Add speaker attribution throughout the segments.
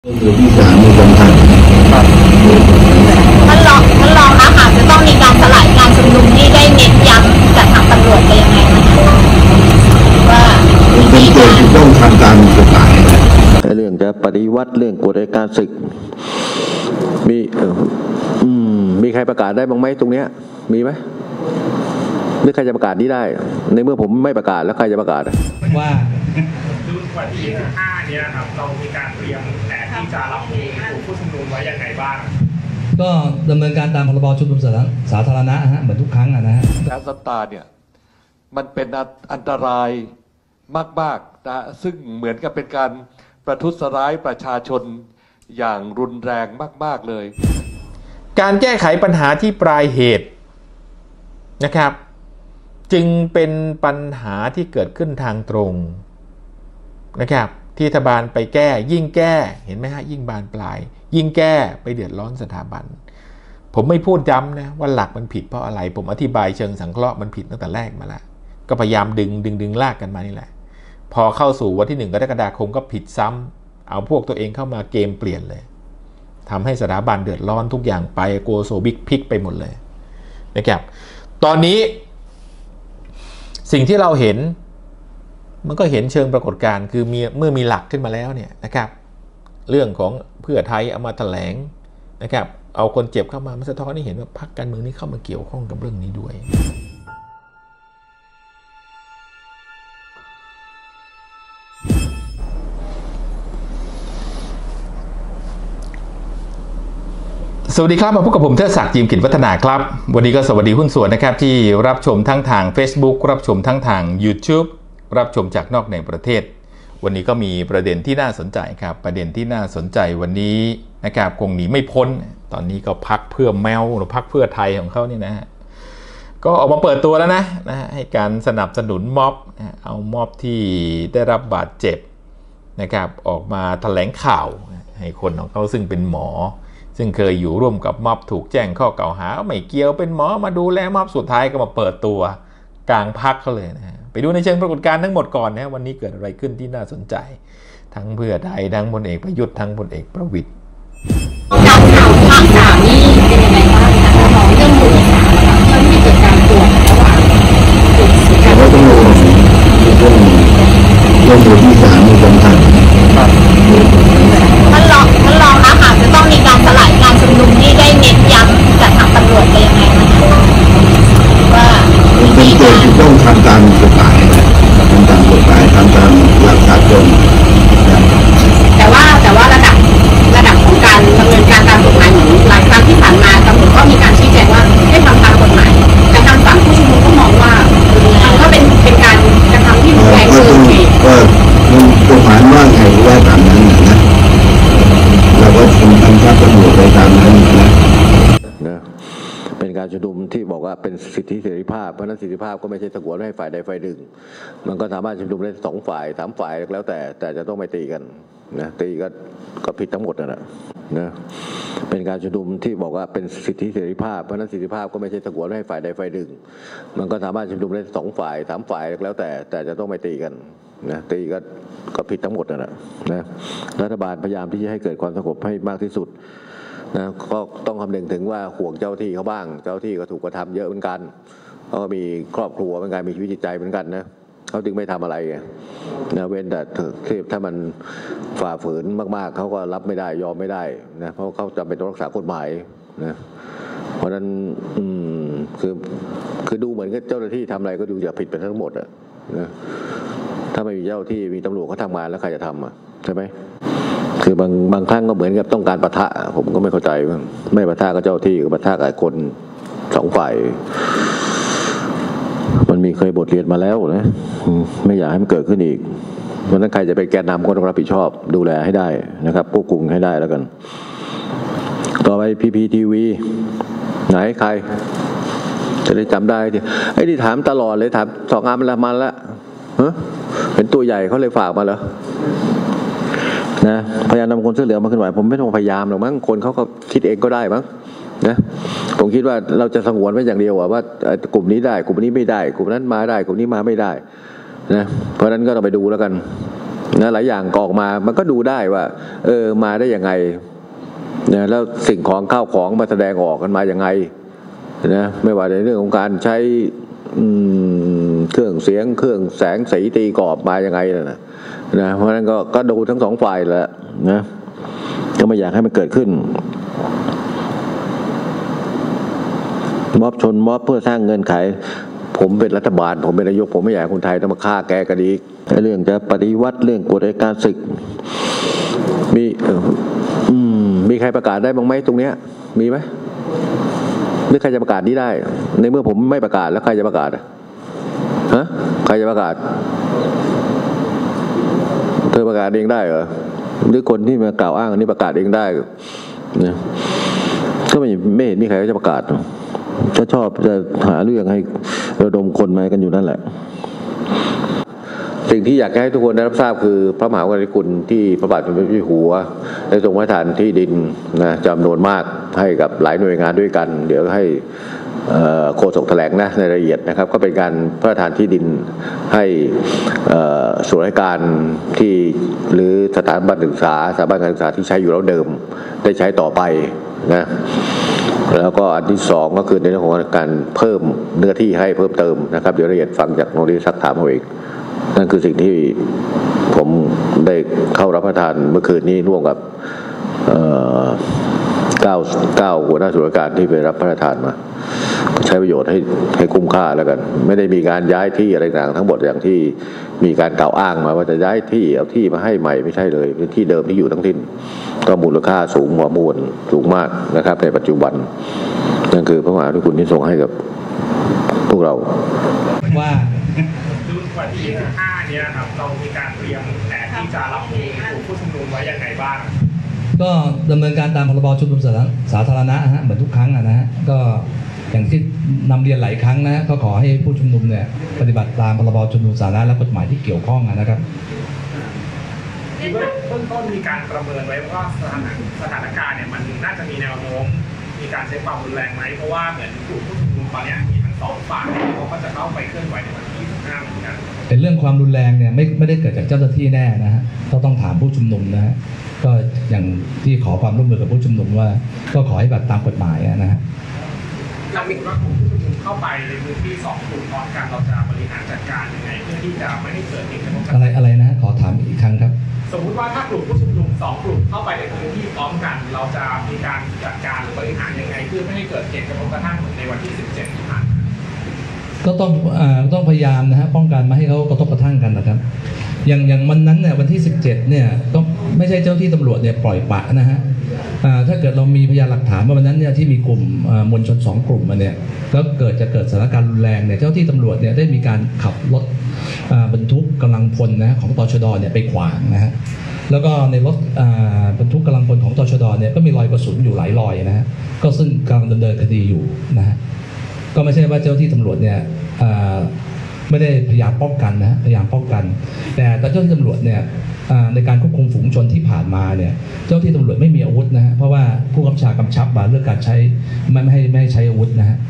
Speaker 1: คือที่ศาลมีคำสั่ง
Speaker 2: ท่านรองคะหากจะต้องมีการสลายการชุมนุมนี่ได้เน้นย้ำจากทางตำรวจไปยังไงนะคะว่า
Speaker 1: เป็นเกณฑ์ที่ต้องทำตามกฎหมาย
Speaker 3: เรื่องจะปฏิวัติเรื่องกฎอัยการศึกมีใครประกาศได้บ้างไหมตรงเนี้ยมีไหมหรือใครจะประกาศนี้ได้ในเมื่อผมไม่ประกาศแล้วใครจะประกาศ
Speaker 4: ว่า
Speaker 5: วันที่25นี้นะครับเรามีการเตรียมแผนที่จะรับมือกลุ่มผู้ชุมนุมไว้ยังไงบ้าง
Speaker 4: ก็ดำเนินการตามพรบชุมนุมสาธารณะเหมือนทุกครั้งนะฮะ
Speaker 6: แก๊สน้ำตาเนี่ยมันเป็นอันตรายมากๆนะซึ่งเหมือนกับเป็นการประทุษร้ายประชาชนอย่างรุนแรงมากๆเลย
Speaker 7: การแก้ไขปัญหาที่ปลายเหตุนะครับจึงเป็นปัญหาที่เกิดขึ้นทางตรงนะครับที่รัฐบาลไปแก้ยิ่งแก้เห็นไหมฮะยิ่งบานปลายยิ่งแก้ไปเดือดร้อนสถาบันผมไม่พูดย้ำนะว่าหลักมันผิดเพราะอะไรผมอธิบายเชิงสังเคราะห์มันผิดตั้งแต่แรกมาแล้วก็พยายามดึงลากกันมานี่แหละพอเข้าสู่วันที่1 กรกฎาคมก็ผิดซ้ำเอาพวกตัวเองเข้ามาเกมเปลี่ยนเลยทำให้สถาบันเดือดร้อนทุกอย่างไปโกโซบิ๊กพิกไปหมดเลยนะครับตอนนี้สิ่งที่เราเห็นมันก็เห็นเชิงปรากฏการณ์คือเมื่อมีหลักขึ้นมาแล้วเนี่ยนะครับเรื่องของเพื่อไทยเอามาแถลงนะครับเอาคนเจ็บเข้ามามันสะท้อนให้เห็นว่าพรรคการเมืองนี้เข้ามาเกี่ยวข้องกับเรื่องนี้ด้วยสวัสดีครับมาพบกับผมเทิดศักดิ์ จิมกิจวัฒนาครับวันนี้ก็สวัสดีหุ้นส่วนนะครับที่รับชมทั้งทาง Facebook รับชมทั้งทาง YouTube รับชมจากนอกในประเทศวันนี้ก็มีประเด็นที่น่าสนใจครับประเด็นที่น่าสนใจวันนี้นะครับคงหนีไม่พ้นตอนนี้ก็พรรคเพื่อแมวหรือพรรคเพื่อไทยของเขานี่นะฮะก็ออกมาเปิดตัวแล้วนะให้การสนับสนุนม็อบเอาม็อบที่ได้รับบาดเจ็บนะครับออกมาแถลงข่าวให้คนของเขาซึ่งเป็นหมอซึ่งเคยอยู่ร่วมกับม็อบถูกแจ้งข้อกล่าวหาไม่เกี่ยวเป็นหมอมาดูแลม็อบสุดท้ายก็มาเปิดตัวกลางพรรคเขาเลยนะไปดูในเชิงปรากฏการณ์ทั้งหมดก่อนนะวันนี้เกิดอะไรขึ้นที่น่าสนใจทั้งเพื่อไทยทั้งพลเอกประยุทธ์ทั้งพลเอกประวิตร
Speaker 2: การข่าวภาค3นี่เป็นยังไงบ้างนะคะของเรื่องมือที่3นะคะเรื่องที่เกิดการตรวจระหว่าง
Speaker 1: แต่ว่าต้องระวังเรื่องมือที่ศาลมีคำสั่ง
Speaker 2: ท่านรองคะหากจะต้องมีการสลายการชุมนุมนี่ได้เน้นย้ำจากทางตำรวจไปยังไงนะคะว่า
Speaker 1: เป็นเกณฑ์ที่ต้องทำตามกฎหมายทำตามกฎหมายทำตามหลักสากล
Speaker 2: แต่ว่าระดับของการดำเนินการตามกฎหมายเหมือนหลายครั้งที่ผ่านมาตำรวจก็มีการชี้แจงว่าให้ทำตามกฎหมายแต่ทางฝั่งผู้ชุมนุมก็มองว่ามันก็เป็นการกระทำที่รุนแรงเกินเหตุ
Speaker 1: ก็กฎหมายว่าไงว่าตามนั้นนะเราก็ทำตามตำรวจไปตามนั้นนะ
Speaker 3: เป็นการชุมนุมที่บอกว่าเป็นสิทธิเสรีภาพเพราะนั้นสิทธิภาพก็ไม่ใช่สงวนให้ฝ่ายใดฝ่ายหนึ่งมันก็สามารถชุมนุมได้2 ฝ่าย 3 ฝ่ายแล้วแต่จะต้องไม่ตีกันนะตีก็ผิดทั้งหมดนะเป็นการชุมนุมที่บอกว่าเป็นสิทธิเสรีภาพเพราะนั้นสิทธิภาพก็ไม่ใช่สงวนให้ฝ่ายใดฝ่ายหนึ่งมันก็สามารถชุมนุมได้2 ฝ่าย 3 ฝ่ายแล้วแต่จะต้องไม่ตีกันนะตีก็ผิดทั้งหมดนะรัฐบาลพยายามที่จะให้เกิดความสงบให้มากที่สุดนะก็ต้องคำนึงถึงว่าห่วงเจ้าที่เขาบ้างเจ้าที่ก็ถูกกระทำเยอะเหมือนกันเขาก็มีครอบครัวเหมือนกันมีชีวิตจิตใจเหมือนกันนะเขาจึงไม่ทำอะไรนะเว้นแต่ถ้ามันฝ่าฝืนมากๆเขาก็รับไม่ได้ยอมไม่ได้นะเพราะเขาจำเป็นต้องรักษากฎหมายนะเพราะฉะนั้นคือดูเหมือนกับเจ้าหน้าที่ทำอะไรก็ดูจะผิดไปทั้งหมดนะถ้าไม่มีเจ้าที่มีตำรวจเขาทำงานแล้วใครจะทำใช่ไหมคือบางครั้งก็เหมือนกับต้องการปะทะผมก็ไม่เข้าใจไม่ปะทะกับเจ้าที่ก็ปะทะกับคน2 ฝ่ายมันมีเคยบทเรียนมาแล้วนะไม่อยากให้มันเกิดขึ้นอีกเพราะนั้นใครจะเป็นแกนนำก็ต้องรับผิดชอบดูแลให้ได้นะครับควบคุมให้ได้แล้วกันต่อไป PPTV ไหนใครจะได้จำได้ที่ไอ้ที่ถามตลอดเลยถาม2 อันมันละเป็นตัวใหญ่เขาเลยฝากมาเหรอนะพยายามนำคนเสื้อเหลืองมาขึ้นไหวผมไม่ต้องพยายามหรอกมั้งคนเขาก็คิดเองก็ได้มั้งนะผมคิดว่าเราจะสงวนไว้อย่างเดียวว่ากลุ่มนี้ได้กลุ่มนี้ไม่ได้กลุ่มนั้นมาได้กลุ่มนี้มาไม่ได้นะเพราะฉะนั้นก็ต้องไปดูแล้วกันนะหลายอย่างก็ออกมามันก็ดูได้ว่ามาได้ยังไงนะแล้วสิ่งของข้าวของมาแสดงออกกันมายังไงนะไม่ว่าในเรื่องของการใช้เครื่องเสียงเครื่องแสงสีตีกรอบมายังไงนะเพราะฉะนั้นก็ดูทั้งสองฝ่ายแหละนะก็ไม่อยากให้มันเกิดขึ้นม็อบชนม็อบเพื่อสร้างเงินไขผมเป็นรัฐบาลผมเป็นนายกผมไม่อยากคนไทยต้องมาฆ่าแกกันอีกเรื่องจะปฏิวัติเรื่องกฎอัยการศึกมีใครประกาศได้บ้างไหมตรงเนี้ยมีไหมหรือใครจะประกาศนี้ได้ในเมื่อผมไม่ประกาศแล้วใครจะประกาศฮะใครจะประกาศเธอประกาศเองได้เหรอหรือคนที่มากล่าวอ้างอันนี้ประกาศเองได้เนี่ยก็ไม่เห็นมีใครจะประกาศจะชอบจะหาเรื่องให้ระดมคนมากันอยู่นั่นแหละสิ่งที่อยากให้ทุกคนได้รับทราบคือพระมหากรุณาธิคุณที่พระบาทสมเด็จพระเจ้าอยู่หัวได้ทรงพระราชทานที่ดินนะจำนวนมากให้กับหลายหน่วยงานด้วยกันเดี๋ยวให้โฆษกแถลงนะในรายละเอียดนะครับก็เป็นการพระราชทานที่ดินให้ส่วนราชการที่หรือสถาบันการศึกษาที่ใช้อยู่แล้วเดิมได้ใช้ต่อไปนะแล้วก็อันที่สองก็คือในเรื่องของการเพิ่มเนื้อที่ให้เพิ่มเติมนะครับเดี๋ยวรายละเอียดฟังจากโรงเรียนซักถามเอาเองนั่นคือสิ่งที่ผมได้เข้ารับประทานเมื่อคืนนี้ร่วมกับ9หัวหน้าส่วนราชการที่ไปรับพระราชทานมาใช้ประโยชน์ให้คุ้มค่าแล้วกันไม่ได้มีการย้ายที่อะไรต่างทั้งหมดอย่างที่มีการกล่าวอ้างมาว่าจะย้ายที่เอาที่มาให้ใหม่ไม่ใช่เลยเป็นที่เดิมที่อยู่ทั้งทิ้นก็มูลค่าสูงหัวมูลสูงมากนะครับในปัจจุบันนั่นคือพระมหากรุณาธิคุณที่ทรงให้กับพวกเรา
Speaker 4: ว่า
Speaker 5: วันที่25เนี่ยครับเรามีการเตรียมแผนที่จะรับมือกลุ่มผู้ชุมนุมไว้ยังไงบ้าง
Speaker 4: ก็ดำเนินการตามพรบชุมนุมสาธารณะเหมือนทุกครั้งนะฮะก็อย่างที่นำเรียนหลายครั้งนะก็ขอให้ผู้ชุมนุมเนี่ยปฏิบัติตามพรบชุมนุมสาธารณะและกฎหมายที่เกี่ยวข้องนะครับ
Speaker 5: เบื้องต้นมีการประเมินไว้ว่าสถานการณ์เนี่ยมันน่าจะมีแนวโน้มมีการใช้ความรุนแรงไหมเพราะว่าเหมือนกลุ่มผู้ชุมนุมตอนนี้มีทั้งสองฝ่ายเขาก็จะเข้าไปเคลื่อนไหวในวันที่25เหมือนกัน
Speaker 4: เป็นเรื่องความรุนแรงเนี่ยไม่ได้เกิดจากเจ้าหน้าที่แน่นะฮะต้องถามผู้ชุมนุมนะฮะก็อย่างที่ขอความร่วมมือกับผู้ชุมนุมว่าก็ขอให้ปฏิบัติตามกฎหมายนะฮะ
Speaker 5: เรามีว่ากลุ่มผู้ชุมนุมเข้าไปในพื้นที่2กลุ่มพร้อมกันเราจะบริหารจัดการยังไงเพื่อที่จะไม่ให้เกิดเหตุการณ์
Speaker 4: อะไรนะฮะขอถามอีกครั้งครับ
Speaker 5: สมมุติว่าถ้ากลุ่มผู้ชุมนุม2กลุ่มเข้าไปในพื้นที่พร้อมกันเราจะมีการจัดการหรือบริหารยังไงเพื่อไม่ให้เกิดเหตุกระทบกระทั่งเหมือนในวันที่17ที่ผ่านมา
Speaker 4: ก็ต้องพยายามนะฮะป้องกันไม่ให้เขากระทบกระทั่งกันนะครับอย่างวันนั้นเนี่ยวันที่17เนี่ยก็ไม่ใช่เจ้าที่ตำรวจเนี่ยปล่อยปะนะฮะถ้าเกิดเรามีพยานหลักฐานว่าวันนั้นเนี่ยที่มีกลุ่มมวลชน2กลุ่มมาเนี่ยแล้วเกิดสถานการณ์รุนแรงเนี่ยเจ้าที่ตำรวจเนี่ยได้มีการขับรถบรรทุกกำลังพลนะของตชดเนี่ยไปขวางนะฮะแล้วก็ในรถบรรทุกกำลังพลของตชดเนี่ยก็มีรอยกระสุนอยู่หลายรอยนะฮะก็ซึ่งกำลังดำเนินคดีอยู่นะฮะก็ไม่ใช่ว่าเจ้าที่ตำรวจเนี่ยไม่ได้พยายามป้องกันนะพยายามป้องกันแต่เจ้าที่ตำรวจเนี่ยในการควบคุมฝูงชนที่ผ่านมาเนี่ยเจ้าที่ตำรวจไม่มีอาวุธนะฮะเพราะว่าผู้กำกับกำชับมาเรื่องการใช้ไม่ให้ใช้อาวุธนะฮะ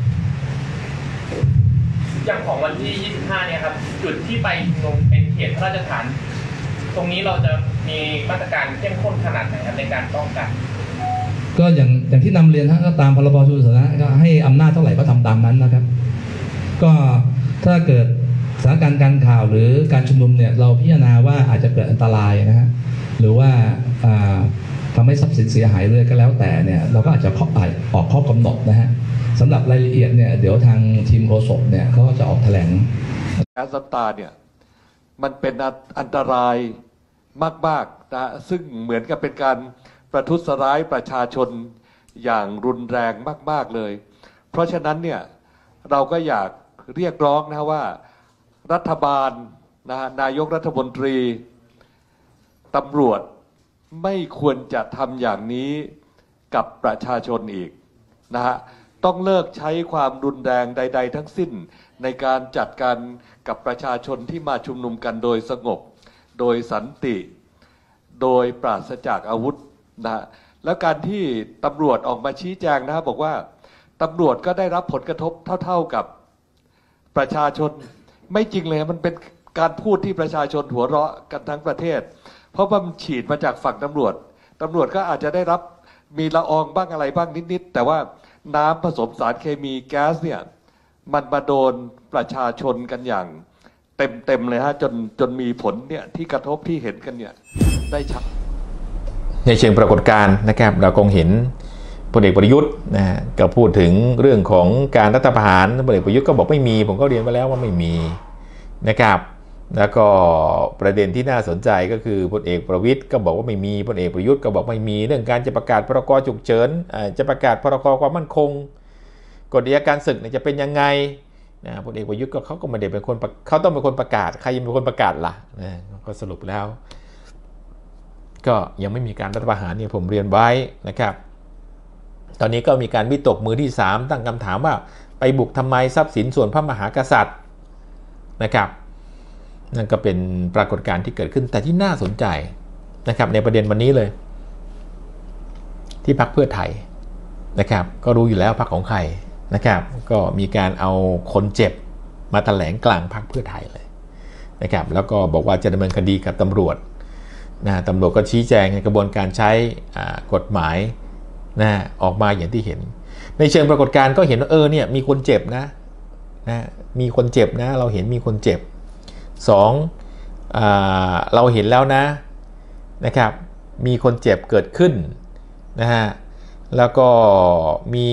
Speaker 8: อย่างของวันที่25เนี่ยครับจุดที่ไปลงเป็นเขตพระราชฐานตรงนี้เราจะมีมาตรการเข้มข้นขนาดไหนครับในการป้องกัน
Speaker 4: ก็อย่างที่นำเรียนฮะก็ตามพรบชุมนุมสาธารณะก็ให้อำนาจเท่าไหร่ก็ทำตามนั้นนะครับก็ถ้าเกิดสถานการณ์การข่าวหรือการชุมนุมเนี่ยเราพิจารณาว่าอาจจะเกิดอันตรายนะฮะหรือว่าทำให้ทรัพย์สินเสียหายเลยก็แล้วแต่เนี่ยเราก็อาจจะออกข้อกำหนดนะฮะสำหรับรายละเอียดเนี่ยเดี๋ยวทางทีมโฆษกเนี่ยเขาก็จะออกแถลง
Speaker 6: แก๊สน้ำตาเนี่ยมันเป็นอันตรายมากๆนะซึ่งเหมือนกับเป็นการประทุษร้ายประชาชนอย่างรุนแรงมากๆเลยเพราะฉะนั้นเนี่ยเราก็อยากเรียกร้องนะว่ารัฐบาลนายกรัฐมนตรีตำรวจไม่ควรจะทำอย่างนี้กับประชาชนอีกนะฮะต้องเลิกใช้ความรุนแรงใดๆทั้งสิ้นในการจัดการกับประชาชนที่มาชุมนุมกันโดยสงบโดยสันติโดยปราศจากอาวุธนะแล้วการที่ตำรวจออกมาชี้แจงนะบอกว่าตำรวจก็ได้รับผลกระทบเท่าๆกับประชาชนไม่จริงเลยมันเป็นการพูดที่ประชาชนหัวเราะกันทั้งประเทศเพราะว่ามันฉีดมาจากฝั่งตำรวจก็อาจจะได้รับมีละอองบ้างอะไรบ้างนิดๆแต่ว่าน้ำผสมสารเคมีแก๊สเนี่ยมันมาโดนประชาชนกันอย่างเต็มเลยฮะจนมีผลเนี่ยที่กระทบที่เห็นกันเนี่ยได้ชัด
Speaker 7: ในเชิงปรากฏการณ์นะครับเราคงเห็นพลเอกประยุทธ์นะก็พูดถึงเรื่องของการรัฐประหารพลเอกประยุทธ์ก็บอกไม่มีผมก็เรียนไปแล้วว่าไม่มีนะครับแล้วก็ประเด็นที่น่าสนใจก็คือพลเอกประวิตรก็บอกว่าไม่มีพลเอกประยุทธ์ก็บอกไม่มีเรื่องการจะประกาศพรกฉุกเฉินจะประกาศพรกความมั่นคงกฎอัยการศึกเนี่ยจะเป็นยังไงนะพลเอกประยุทธ์ก็เขาก็ไม่ได้เป็นคนเขาต้องเป็นคนประกาศใครเป็นคนประกาศล่ะนะก็สรุปแล้วก็ยังไม่มีการรัฐประหารเนี่ยผมเรียนไว้นะครับตอนนี้ก็มีการวิตกมือที่3ตั้งคำถามว่าไปบุกทำไมทรัพย์สินส่วนพระมหากษัตริย์นะครับนั่นก็เป็นปรากฏการณ์ที่เกิดขึ้นแต่ที่น่าสนใจนะครับในประเด็นวันนี้เลยที่พรรคเพื่อไทยนะครับก็รู้อยู่แล้วพรรคของใครนะครับก็มีการเอาคนเจ็บมาแถลงกลางพรรคเพื่อไทยเลยนะครับแล้วก็บอกว่าจะดำเนินคดีกับตำรวจนะตำรวจก็ชี้แจงในกระบวนการใช้กฎหมายนะออกมาอย่างที่เห็นในเชิงปรากฏการณ์ก็เห็นว่าเนี่ยมีคนเจ็บนะมีคนเจ็บนะเราเห็นมีคนเจ็บ2เราเห็นแล้วนะครับมีคนเจ็บเกิดขึ้นนะฮะแล้วก็มี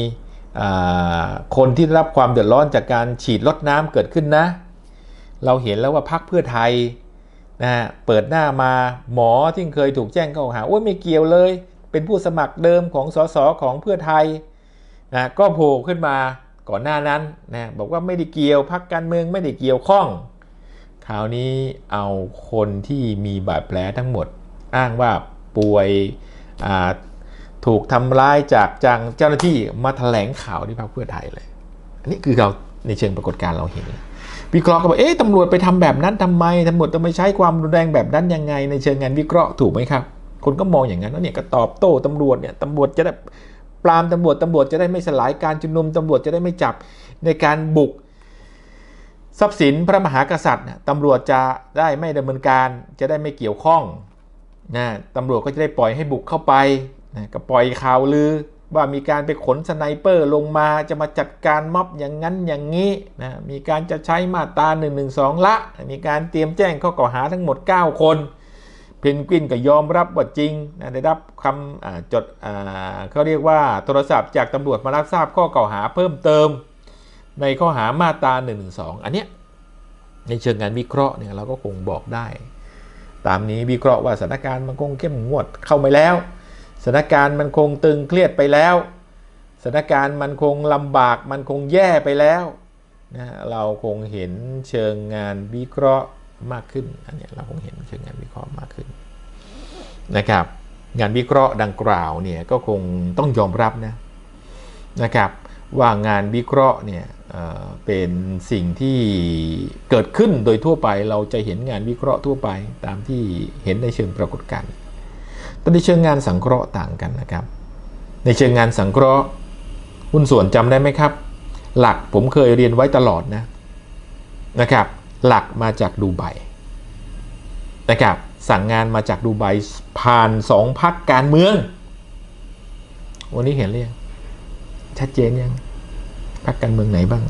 Speaker 7: คนที่ได้รับความเดือดร้อนจากการฉีดลดน้ำเกิดขึ้นนะเราเห็นแล้วว่าพรรคเพื่อไทยนะฮะเปิดหน้ามาหมอที่เคยถูกแจ้งข้อหาไม่เกี่ยวเลยเป็นผู้สมัครเดิมของสสของเพื่อไทยนะก็โผล่ขึ้นมาก่อนหน้านั้นนะบอกว่าไม่ได้เกี่ยวพรรคการเมืองไม่ได้เกี่ยวข้องคราวนี้เอาคนที่มีบาดแผลทั้งหมดอ้างว่าป่วยถูกทำร้ายจากเจ้าหน้าที่มาแถลงข่าวที่พรรคเพื่อไทยเลยอันนี้คือเราในเชิงปรากฏการณ์เราเห็นวิเคราะห์ก็บอกตำรวจไปทำแบบนั้นทำไมตำรวจจะไม่ใช้ความรุนแรงแบบนั้นยังไงในเชิงงานวิเคราะห์ถูกไหมครับคนก็มองอย่างนั้นแล้วเนี่ยก็ตอบโต้ตำรวจเนี่ยตำรวจจะได้ปรามตำรวจจะได้ไม่สลายการชุมนุมตำรวจจะได้ไม่จับในการบุกทรัพย์สินพระมหากษัตริย์ตำรวจจะได้ไม่ดำเนินการจะได้ไม่เกี่ยวข้องนะตำรวจก็จะได้ปล่อยให้บุกเข้าไปนะก็ปล่อยข่าวลือว่ามีการไปขนสไนเปอร์ลงมาจะมาจัดการม็อบอย่างนั้นอย่างนี้นะมีการจะใช้มาตรา112ละมีการเตรียมแจ้งข้อกล่าวหาทั้งหมด9คนเพนกวินก็ยอมรับว่าจริงนะได้รับคำจดเขาเรียกว่าโทรศัพท์จากตำรวจมารับทราบข้อกล่าวหาเพิ่มเติมในข้อหามาตรา112อันเนี้ยในเชิงงานวิเคราะห์เนี่ยเราก็คงบอกได้ตามนี้วิเคราะห์ว่าสถานการณ์มันคงเข้มงวดเข้าไปแล้วสถานการณ์มันคงตึงเครียดไปแล้วสถานการณ์มันคงลำบากมันคงแย่ไปแล้วนะเราคงเห็นเชิงงานวิเคราะห์มากขึ้นอันนี้เราคงเห็นเชิงงานวิเคราะห์มากขึ้นนะครับงานวิเคราะห์ดังกล่าวเนี่ยก็คงต้องยอมรับนะครับว่างานวิเคราะห์เนี่ยเป็นสิ่งที่เกิดขึ้นโดยทั่วไปเราจะเห็นงานวิเคราะห์ทั่วไปตามที่เห็นในเชิงปรากฏการณ์แต่ในเชิงงานสังเคราะห์ต่างกันนะครับในเชิงงานสังเคราะห์หุ้นส่วนจำได้ไหมครับหลักผมเคยเรียนไว้ตลอดนะครับหลักมาจากดูไบนะครับสั่งงานมาจากดูไบผ่าน2 พรรคการเมืองวันนี้เห็นหรือยังชัดเจนยังพรรคการเมืองไหนบ้าง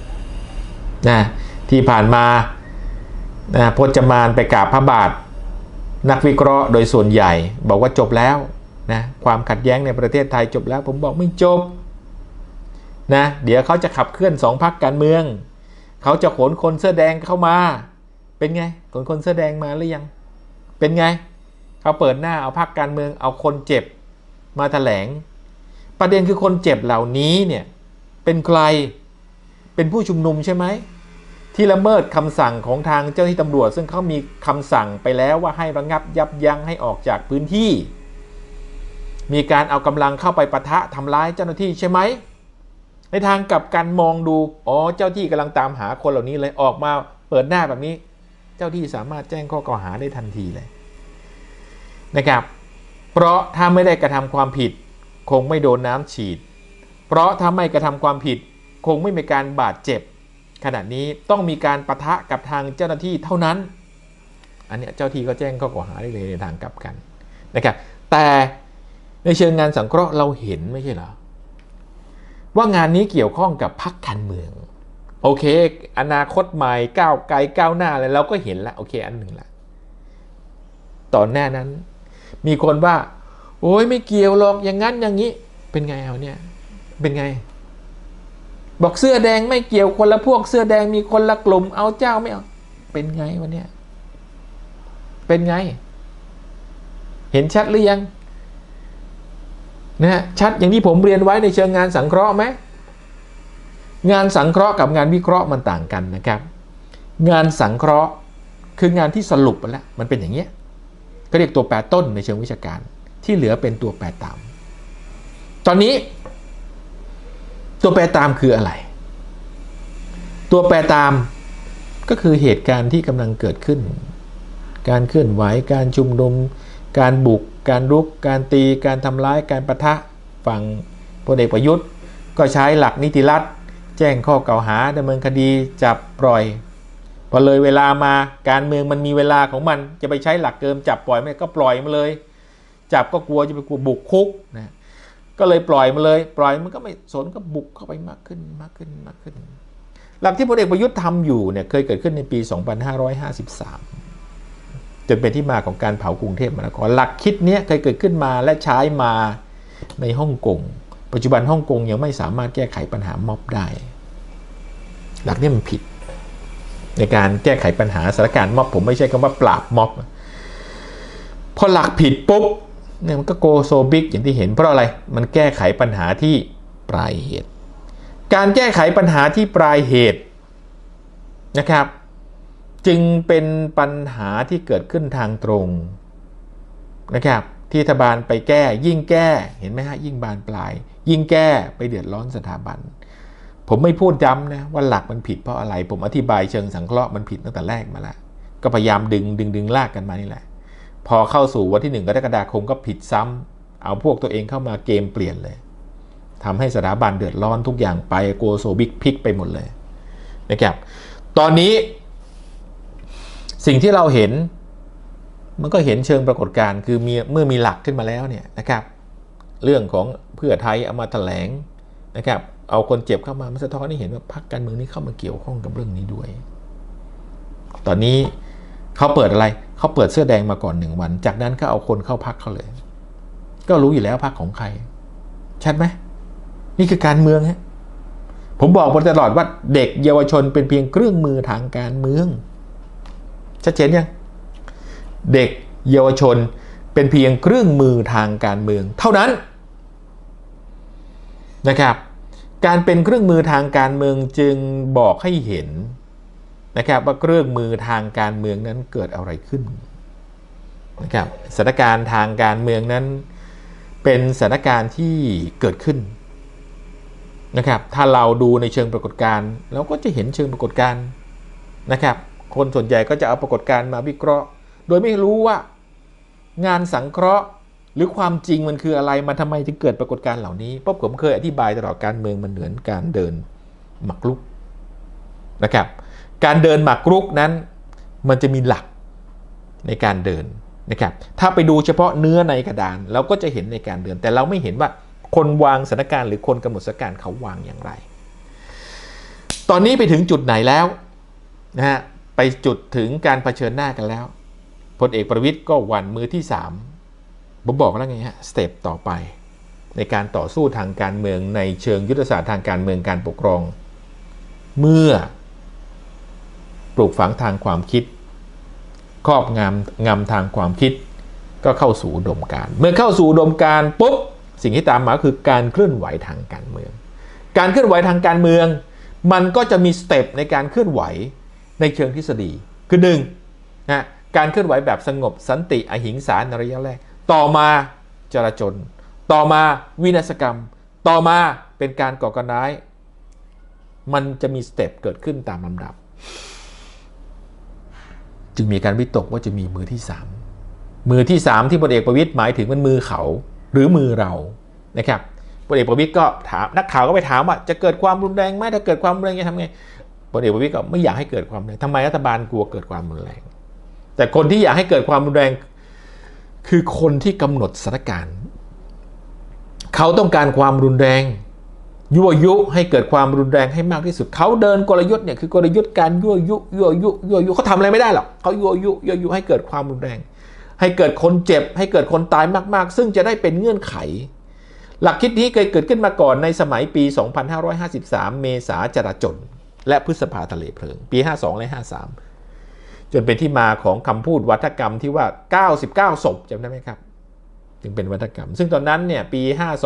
Speaker 7: ที่ผ่านมาพจมานไปกราบพระบาทนักวิเคราะห์โดยส่วนใหญ่บอกว่าจบแล้วความขัดแย้งในประเทศไทยจบแล้วผมบอกไม่จบเดี๋ยวเขาจะขับเคลื่อน2 พรรคการเมืองเขาจะขนคนเสื้อแดงเข้ามาเป็นไงขนคนเสื้อแดงมาหรือยังเป็นไงเขาเปิดหน้าเอาพรรคการเมืองเอาคนเจ็บมาแถลงประเด็นคือคนเจ็บเหล่านี้เนี่ยเป็นใครเป็นผู้ชุมนุมใช่ไหมที่ละเมิดคำสั่งของทางเจ้าหน้าที่ตำรวจซึ่งเขามีคำสั่งไปแล้วว่าให้ระงับยับยั้งให้ออกจากพื้นที่มีการเอากำลังเข้าไปปะทะทำร้ายเจ้าหน้าที่ใช่ไหมในทางกลับกันมองดูเจ้าที่กำลังตามหาคนเหล่านี้เลยออกมาเปิดหน้าแบบนี้เจ้าที่สามารถแจ้งข้อกล่าวหาได้ทันทีเลยนะครับเพราะถ้าไม่ได้กระทำความผิดคงไม่โดนน้ำฉีดเพราะถ้าไม่กระทำความผิดคงไม่มีการบาดเจ็บขณะนี้ต้องมีการปะทะกับทางเจ้าหน้าที่เท่านั้นอันนี้เจ้าที่ก็แจ้งข้อกล่าวหาได้เลยในทางกลับกันนะครับแต่ในเชิงงานสังเคราะห์เราเห็นไม่ใช่เหรอว่างานนี้เกี่ยวข้องกับพรรคการเมืองโอเคอนาคตใหม่ก้าวไกลก้าวหน้าอะไรเราก็เห็นแล้วโอเคอันหนึ่งละตอนหน้านั้นมีคนว่าโอ้ยไม่เกี่ยวหรอกอย่างนั้นอย่างนี้เป็นไงเอาเนี่ยเป็นไงบอกเสื้อแดงไม่เกี่ยวคนละพวกเสื้อแดงมีคนละกลุ่มเอาเจ้าไม่เอาเป็นไงวันเนี้ยเป็นไงเห็นชัดหรือยังนะฮะชัดอย่างที่ผมเรียนไว้ในเชิงงานสังเคราะห์ไหมงานสังเคราะห์กับงานวิเคราะห์มันต่างกันนะครับงานสังเคราะห์คืองานที่สรุปไปแล้วมันเป็นอย่างเงี้ยก็เรียกตัวแปรต้นในเชิงวิชาการที่เหลือเป็นตัวแปรตามตอนนี้ตัวแปรตามคืออะไรตัวแปรตามก็คือเหตุการณ์ที่กำลังเกิดขึ้นการเคลื่อนไหวการชุมนุมการบุกการรุกการตีการทำร้ายการปะทะฝั่งพลเอกประยุทธ์ก็ใช้หลักนิติรัฐแจ้งข้อกล่าวหาดำเนินคดีจับปล่อยพอเลยเวลามาการเมืองมันมีเวลาของมันจะไปใช้หลักเกิมจับปล่อยไม่ก็ปล่อยมาเลยจับก็กลัวจะไปกลัวบุกคุกนะก็เลยปล่อยมาเลยปล่อยมันก็ไม่สนก็บุกเข้าไปมากขึ้นหลักที่พลเอกประยุทธ์ทำอยู่เนี่ยเคยเกิดขึ้นในปี 2553จนเป็นที่มาของการเผากรุงเทพมหานครหลักคิดนี้เคยเกิดขึ้นมาและใช้มาในฮ่องกงปัจจุบันฮ่องกงยังไม่สามารถแก้ไขปัญหาม็อบได้หลักนี้มันผิดในการแก้ไขปัญหาสถานการณ์ม็อบผมไม่ใช่คำว่าปราบม็อบพอหลักผิดปุ๊บเนี่ยมันก็โกโซบิ๊กอย่างที่เห็นเพราะอะไรมันแก้ไขปัญหาที่ปลายเหตุการแก้ไขปัญหาที่ปลายเหตุนะครับจึงเป็นปัญหาที่เกิดขึ้นทางตรงนะครับที่รัฐบาลไปแก้ยิ่งแก้เห็นไหมฮะยิ่งบานปลายยิ่งแก้ไปเดือดร้อนสถาบันผมไม่พูดย้ำนะว่าหลักมันผิดเพราะอะไรผมอธิบายเชิงสังเคราะห์มันผิดตั้งแต่แรกมาแล้วก็พยายามดึงลากกันมานี่แหละพอเข้าสู่วันที่1 กรกฎาคมก็ผิดซ้ำเอาพวกตัวเองเข้ามาเกมเปลี่ยนเลยทำให้สถาบันเดือดร้อนทุกอย่างไปโกโซบิ๊กพลิกไปหมดเลยนะครับตอนนี้สิ่งที่เราเห็นมันก็เห็นเชิงปรากฏการณ์คือเมื่อมีหลักขึ้นมาแล้วเนี่ยนะครับเรื่องของเพื่อไทยเอามาแถลงนะครับเอาคนเจ็บเข้ามามันสะท้อนให้เห็นว่าพรรคการเมืองนี้เข้ามาเกี่ยวข้องกับเรื่องนี้ด้วยตอนนี้เขาเปิดอะไรเขาเปิดเสื้อแดงมาก่อน1 วันจากนั้นก็เอาคนเข้าพรรคเขาเลยก็รู้อยู่แล้วพรรคของใครชัดไหมนี่คือการเมืองฮะผมบอกมาตลอดว่าเด็กเยาวชนเป็นเพียงเครื่องมือทางการเมืองชัดเจนยังเด็กเยาวชนเป็นเพียงเครื่องมือทางการเมืองเท่านั้นนะครับการเป็นเครื่องมือทางการเมืองจึงบอกให้เห็นนะครับว่าเครื่องมือทางการเมืองนั้นเกิดอะไรขึ้นนะครับสถานการณ์ทางการเมืองนั้นเป็นสถานการณ์ที่เกิดขึ้นนะครับถ้าเราดูในเชิงปรากฏการณ์เราก็จะเห็นเชิงปรากฏการณ์นะครับคนส่วนใหญ่ก็จะเอาปรากฏการณ์มาวิเคราะห์โดยไม่รู้ว่างานสังเคราะห์หรือความจริงมันคืออะไรมันทำไมถึงเกิดปรากฏการณ์เหล่านี้เพราะผมเคยอธิบายตลอดการเมืองมันเหมือนการเดินหมากรุกนะครับการเดินหมากรุกนั้นมันจะมีหลักในการเดินนะครับถ้าไปดูเฉพาะเนื้อในกระดานเราก็จะเห็นในการเดินแต่เราไม่เห็นว่าคนวางสถานการณ์หรือคนกำหนดสถานการณ์เขาวางอย่างไรตอนนี้ไปถึงจุดไหนแล้วนะฮะไปจุดถึงการเผชิญหน้ากันแล้วพลเอกประวิตรก็หวั่นมือที่3ผมบอกแล้วไงฮะสเต็ปต่อไปในการต่อสู้ทางการเมืองในเชิงยุทธศาสตร์ทางการเมืองการปกครองเมื่อปลูกฝังทางความคิดครอบงำทางความคิดก็เข้าสู่อุดมการณ์เมื่อเข้าสู่อุดมการณ์ปุ๊บสิ่งที่ตามมาคือการเคลื่อนไหวทางการเมืองการเคลื่อนไหวทางการเมืองมันก็จะมีสเต็ปในการเคลื่อนไหวในเชิงทฤษฎีคือ1นะการเคลื่อนไหวแบบสงบสันติอหิงสาในระยะแรกต่อมาจลาจลต่อมาวินาศกรรมต่อมาเป็นการก่อการร้ายมันจะมีสเต็ปเกิดขึ้นตามลำดับจึงมีการวิตกว่าจะมีมือที่3ที่พลเอกประวิตรหมายถึงมันมือเขาหรือมือเรานะครับพลเอกประวิตรก็ถามนักข่าวก็ไปถามว่าจะเกิดความรุนแรงไหมถ้าเกิดความรุนแรงจะทำไงพลเอกประวิตรก็ไม่อยากให้เกิดความรุนแรงทำไมรัฐบาลกลัวเกิดความรุนแรงแต่คนที่อยากให้เกิดความรุนแรงคือคนที่กำหนดสถานการณ์เขาต้องการความรุนแรงยั่วยุให้เกิดความรุนแรงให้มากที่สุดเขาเดินกลยุทธ์เนี่ยคือกลยุทธ์การยั่วยุเขาทำอะไรไม่ได้หรอกเขายั่วยุให้เกิดความรุนแรงให้เกิดคนเจ็บให้เกิดคนตายมากๆซึ่งจะได้เป็นเงื่อนไขหลักคิดนี้เคยเกิดขึ้นมาก่อนในสมัยปี 2553 เมษาจราจลและพฤษภาทะเลเพลิงปี 52 และ 53 จนเป็นที่มาของคำพูดวัฒกรรมที่ว่า 99 ศพจำได้ไหมครับจึงเป็นวัฒกรรมซึ่งตอนนั้นเนี่ยปี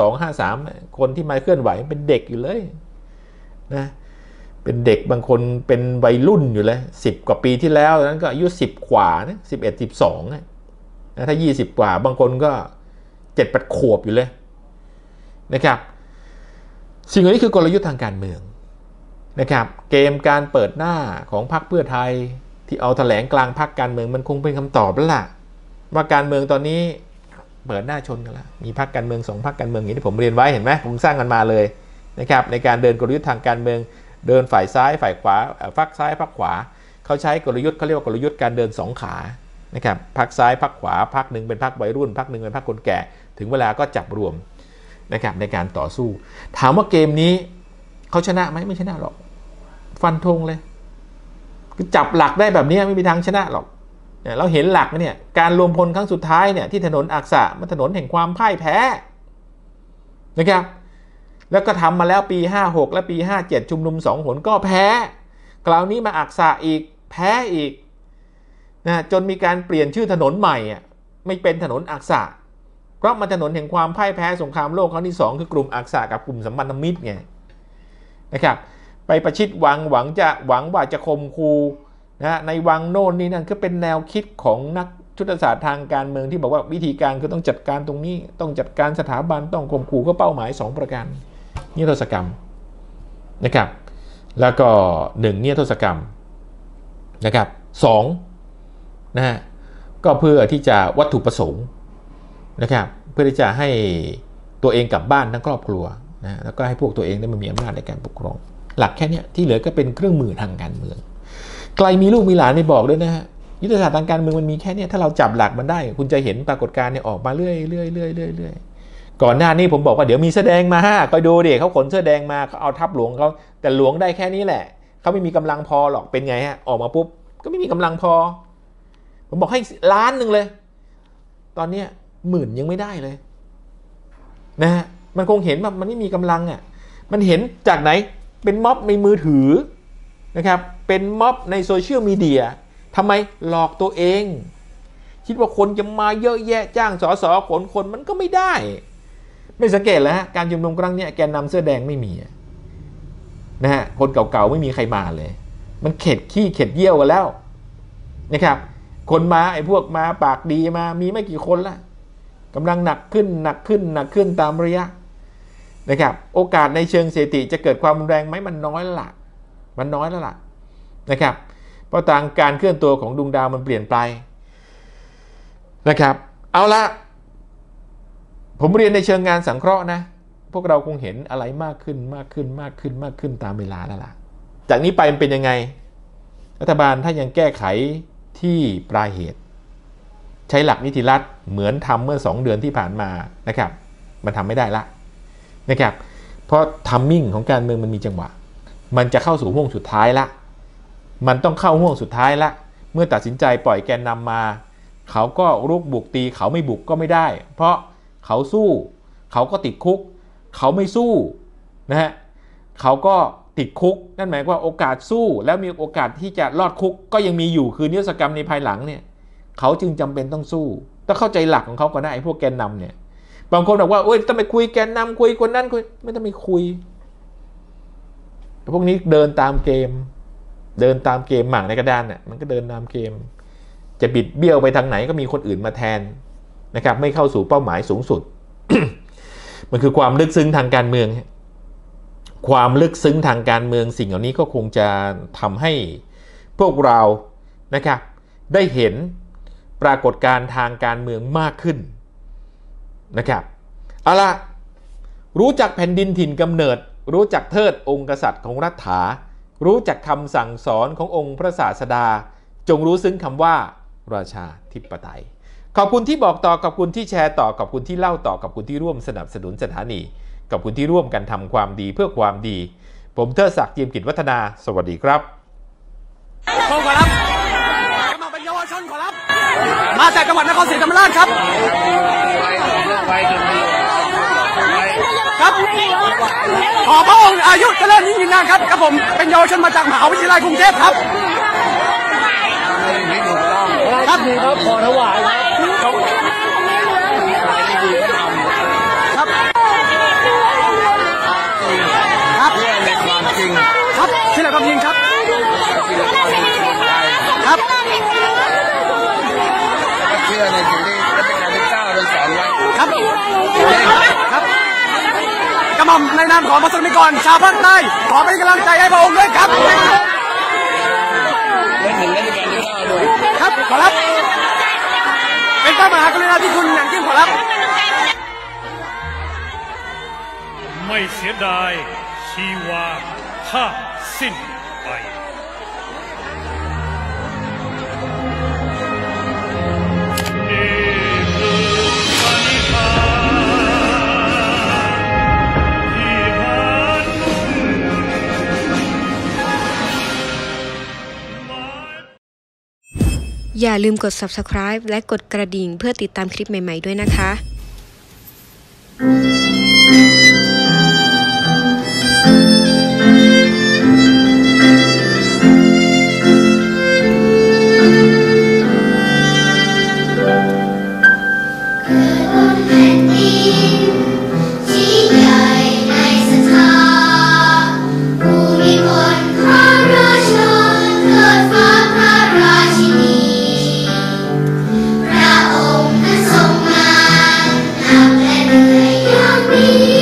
Speaker 7: 52-53 คนที่มาเคลื่อนไหวเป็นเด็กอยู่เลยนะเป็นเด็กบางคนเป็นวัยรุ่นอยู่เลย10 กว่าปีที่แล้วนั้นก็อายุ10 กว่านะ11 12นะถ้า20 กว่าบางคนก็ 7-8 ขวบอยู่เลยนะครับสิ่งนี้คือกลยุทธ์ทางการเมืองนะครับเกมการเปิดหน้าของพรรคเพื่อไทยที่เอาแถลงกลางพรรคการเมืองมันคงเป็นคำตอบแล้วล่ะว่าการเมืองตอนนี้เปิดหน้าชนกันแล้วมีพรรคการเมือง2 พรรคการเมืองอย่างที่ผมเรียนไว้เห็นไหมผมสร้างกันมาเลยนะครับในการเดินกลยุทธ์ทางการเมืองเดินฝ่ายซ้ายฝ่ายขวาฝั่งซ้ายฝั่งขวาเขาใช้กลยุทธ์เขาเรียกว่ากลยุทธ์การเดิน2 ขานะครับพรรคซ้ายพรรคขวาพรรคหนึ่งเป็นพรรควัยรุ่นพรรคหนึ่งเป็นพรรคคนแก่ถึงเวลาก็จับรวมนะครับในการต่อสู้ถามว่าเกมนี้เขาชนะไหมไม่ชนะหรอกฟันธงเลยคือจับหลักได้แบบนี้ไม่มีทางชนะหรอกเราเห็นหลักเนี่ยการรวมพลครั้งสุดท้ายเนี่ยที่ถนนอักษะมันถนนแห่งความพ่ายแพ้นะครับแล้วก็ทำมาแล้วปี 56 และปี 57 ชุมนุม2 หนก็แพ้คราวนี้มาอักษะอีกแพ้อีกนะจนมีการเปลี่ยนชื่อถนนใหม่ไม่เป็นถนนอักษะเพราะมันถนนแห่งความพ่ายแพ้สงครามโลกครั้งที่2คือกลุ่มอักษะกับกลุ่มสัมพันธมิตรไงนะครับไปประชิดวังหวังว่าจะข่มขู่นะในวังโน่นนี่นั่นก็เป็นแนวคิดของนักยุทธศาสตร์ทางการเมืองที่บอกว่าวิธีการคือต้องจัดการตรงนี้ต้องจัดการสถาบันต้องข่มขู่ก็เป้าหมาย2 ประการนิรโทษกรรมนะครับแล้วก็1นิรโทษกรรมนะครับ2นะฮะก็เพื่อที่จะวัตถุประสงค์นะครับเพื่อที่จะให้ตัวเองกลับบ้านทั้งครอบครัวนะแล้วก็ให้พวกตัวเองได้มามีอำนาจในการปกครองหลักแค่นี้ที่เหลือก็เป็นเครื่องมือทางการเมืองใครมีลูกมีหลานไม่บอกด้วยนะฮะยุทธศาสตร์ทางการเมืองมันมีแค่นี้ถ้าเราจับหลักมันได้คุณจะเห็นปรากฏการณ์เนี่ยออกมาเรื่อยก่อนหน้านี้ผมบอกว่าเดี๋ยวมีเสื้อแดงมาก็ดูดิเขาขนเสื้อแดงมาเขาเอาทับหลวงเขาแต่หลวงได้แค่นี้แหละเขาไม่มีกำลังพอหรอกเป็นไงฮะออกมาปุ๊บก็ไม่มีกำลังพอผมบอกให้ล้านหนึ่งเลยตอนนี้10,000ยังไม่ได้เลยนะฮะมันคงเห็นว่ามันไม่มีกำลังมันเห็นจากไหนเป็นม็อบในมือถือนะครับเป็นม็อบในโซเชียลมีเดียทำไมหลอกตัวเองคิดว่าคนจะมาเยอะแยะจ้างสสขนคนมันก็ไม่ได้ไม่สังเกตแล้วฮะการชุมนุมครั้งนี้แกนนำเสื้อแดงไม่มีนะฮะคนเก่าๆไม่มีใครมาเลยมันเข็ดขี้เข็ดเยี่ยวกันแล้วนะครับคนมาไอ้พวกมาปากดีมามีไม่กี่คนละกำลังหนักขึ้นตามระยะนะครับโอกาสในเชิงสถิติจะเกิดความรุนแรงไหมมันน้อยแล้วล่ะนะครับเพราะทางการเคลื่อนตัวของดวงดาวมันเปลี่ยนไปนะครับเอาละผมเรียนในเชิงงานสังเคราะห์นะพวกเราคงเห็นอะไรมากขึ้นตามเวลาแล้วล่ะจากนี้ไปมันเป็นยังไงรัฐบาลถ้ายังแก้ไขที่ปลายเหตุใช้หลักนิติรัฐเหมือนทำเมื่อ2 เดือนที่ผ่านมานะครับมันทำไม่ได้ละนะครับเพราะทัมมิ่งของการเมืองมันมีจังหวะมันจะเข้าสู่ห่วงสุดท้ายละมันต้องเข้าห่วงสุดท้ายละเมื่อตัดสินใจปล่อยแกนนำมาเขาก็รุกบุกตีเขาไม่บุกก็ไม่ได้เพราะเขาสู้เขาก็ติดคุกเขาไม่สู้นะฮะเขาก็ติดคุกนั่นหมายว่าโอกาสสู้แล้วมีโอกาสที่จะรอดคุกก็ยังมีอยู่คือนิรโทษกรรมในภายหลังเนี่ยเขาจึงจำเป็นต้องสู้ต้องเข้าใจหลักของเขาก่อนนะไอ้พวกแกนนำเนี่ยบางคนบอกว่าโอ๊ยต้องไปคุยแกนนำคุยคนนั้นคุยไม่ต้องไปคุยพวกนี้เดินตามเกมหมากในกระดานเนี่ยมันก็เดินตามเกมจะบิดเบี้ยวไปทางไหนก็มีคนอื่นมาแทนนะครับไม่เข้าสู่เป้าหมายสูงสุด มันคือความลึกซึ้งทางการเมืองความลึกซึ้งทางการเมืองสิ่งเหล่านี้ก็คงจะทำให้พวกเรานะครับได้เห็นปรากฏการณ์ทางการเมืองมากขึ้นนะครับเอาล่ะรู้จักแผ่นดินถิ่นกำเนิดรู้จักเทิดองค์กษัตริย์ของรัฐารู้จักคำสั่งสอนขององค์พระศาสดาจงรู้ซึ้งคำว่าราชาธิปไตยขอบคุณที่บอกต่อขอบคุณที่แชร์ต่อขอบคุณที่เล่าต่อขอบคุณที่ร่วมสนับสนุนสถานีขอบคุณที่ร่วมกันทำความดีเพื่อความดีผมเทิดศักดิ์เจียมกิจวัฒนาสวัสดีครับ
Speaker 9: ขอรับกำลังเป็นเยาวชนขอรับมาจากจังหวัดนครศรีธรรมราชครับครับขอพระองค์อายุเจริญยิ่งยืนนานครับกับผมเป็นเยาวชนมาจากมหาวิทยาลัยกรุงเทพครับครับขอถวายครับครับในความจริงครับที่ไหนความจริงครับครับเชื่อในสิ่งที่พระเจ้าได้สอนไว้ครับครับกระหม่อมในนามของประสบนิกรชาวภาคใต้ขอเป็นกำลังใจให้พระองค์ด้วยครับครับขอรับเป็นพระมหากรุณาธิคุณอย่างยิ่งขอรับ
Speaker 10: ไม่เสียดายชีวาถ้าสิ้นไป
Speaker 11: อย่าลืมกด Subscribe และกดกระดิ่งเพื่อติดตามคลิปใหม่ๆด้วยนะคะ
Speaker 12: พระองค์นั้นทรงมานับและเหนื่อยอย่างนี้